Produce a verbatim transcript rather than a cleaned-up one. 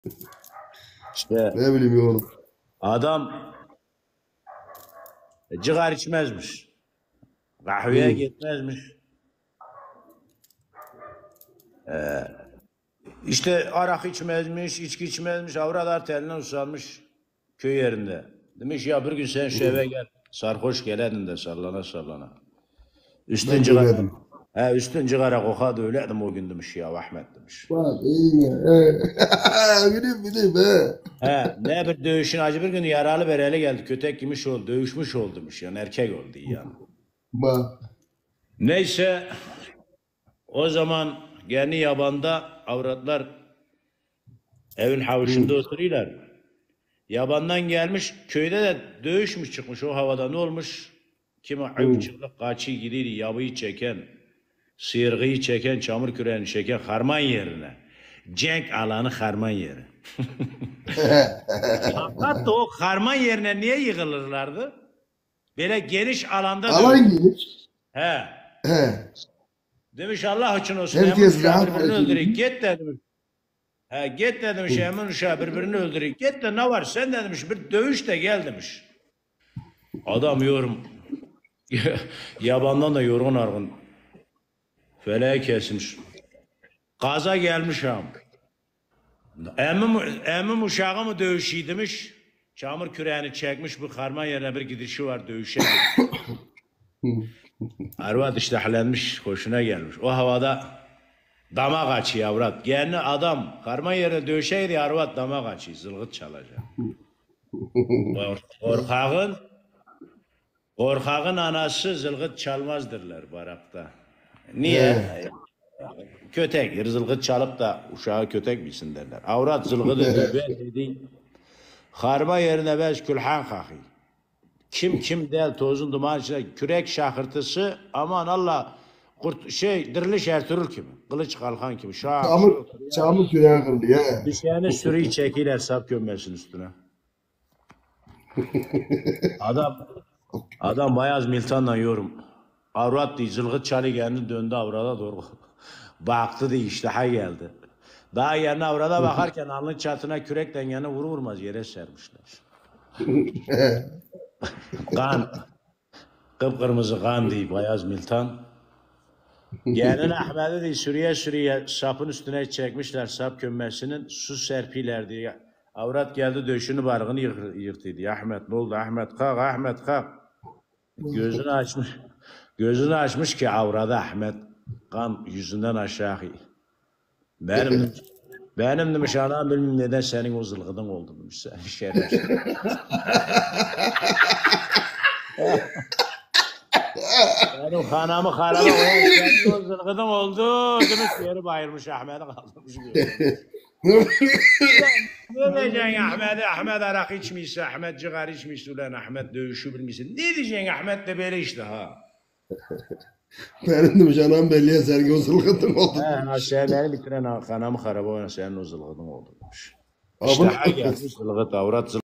İşte Ne bileyim oğlum. adam cigara içmezmiş. Kahveye Hı. gitmezmiş. İşte arak içmezmiş, içki içmezmiş. Avradar teline usanmış köy yerinde. Demiş ya bir gün sen şu eve gel. Sarhoş geledin de sallana sallana. Üstün Ben cigara. dövledim. He üstün cigara kokadı öyledim o gün demiş ya Ahmet demiş. Bak iyi ya. He. Bileyim bileyim he. He ne bir dövüşün acı bir gün yaralı bereli geldi. Kötek giymiş oldu, dövüşmüş oldu demiş. Yani erkek oldu yani. Bak. Neyse o zaman kendi yabanda avratlar evin havuşunda Hı. oturuyorlar. Yabandan gelmiş köyde de dövüşmüş çıkmış o havada ne olmuş? Kimi ayıp Hı. çıklık kaçı gidiyor yabıyı çeken, sıyırgıyı çeken, çamur küreğini çeken harman yerine. Cenk alanı harman yeri. Fakat o harman yerine niye yığılırlardı? Böyle geniş alanda dövüş. Alan giymiş. He. He. Demiş Allah için olsun emin Herkes uşağı rahat birbirini hareket öldürüyor. ediyor. Git de demiş. He git de demiş Hı. emin uşağı birbirini öldürüyor. Git de ne var sen de demiş bir dövüş de gel demiş. Adam yorum. Yabandan da yorgun argın. Feleğe kesmiş. Gaza gelmiş ham. Emmim, emmim uşağı mı dövüşüyor demiş. Çamur küreğini çekmiş bu karman yerine bir gidişi var dövüşe gitmiş. Hı. Arvat iştahlenmiş hoşuna gelmiş. O havada dama kaçıyor avrat. Gelini adam karman yerine dövüşe gidiyor arvat dama kaçıyor. Zılgıt çalacak. Korkağın korkağın anası zılgıt çalmazdırlar barakta. Niye? He. Kötek, zılgıt çalıp da uşağı kötek bilsin derler. Avrat zılgıdı dübe dedi. Harma yerine beş külhan kakı. Kim kim del tozun duman içinde kürek şakırtısı aman Allah kurt şey diriliş Ertuğrul gibi. Kılıç kalkan gibi. Şak Çamur, şak. çamur küreğe kırdı ya. Düşeni sürüyü çekiler sap gömmesin üstüne. Adam adam Bayaz Miltan'la yorum. Avrat diye zılgıt çalı geldi döndü avrada doğru. Baktı diye iştaha geldi. Daha yerine avrada bakarken alnın çatına kürek dengeni vurur vurmaz yere sermişler. He. Kan. Kıpkırmızı kan diye Bayaz Miltan. Gelin Ahmet'i diye sürüye sürüye sapın üstüne çekmişler sap kömmesinin su serpiler diye. Avrat geldi döşünü bargını yırt, yırtıydı. Ahmet ne oldu Ahmet kalk Ahmet kalk. Gözünü açmış. Gözünü açmış ki avrada Ahmet kan yüzünden aşağı. Benim benim demiş anam bilmem neden senin o zılgıdın oldu demiş sen şerefsiz. Benim kanamı karama o senin o zılgıdın oldu demiş yeri bayılmış Ahmet'i kaldırmış. Ne diyeceksin Ahmet'e? Ahmet arak içmişse, Ahmet cigar içmişse ulan Ahmet dövüşü bilmişsin. Ne diyeceksin Ahmet de böyle işte ha. Benim demiş anam belliye sergi o zılgıtım oldu He, demiş. aşağıları bitiren kanamı karaba oyna senin o zılgıdın oldu demiş. Abi İşte ha gelmiş zılgıt avrat zılgıt.